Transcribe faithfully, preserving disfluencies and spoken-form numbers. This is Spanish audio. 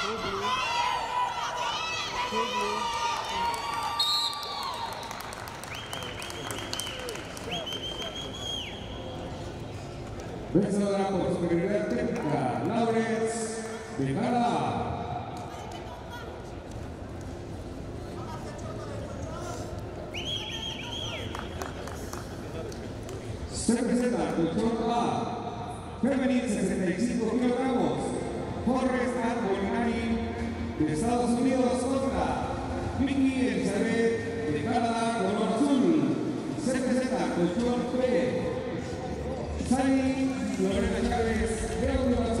Vencedora por superioridad técnica, Lawrence de Canadá. Se presenta colchón A, femenil sesenta y cinco kilogramos, Forrest Molinari de Estados Unidos contra Vicky Elizabeth de Canadá, color azul. Se presenta colchón B, Sally Lorena Chávez de Honduras.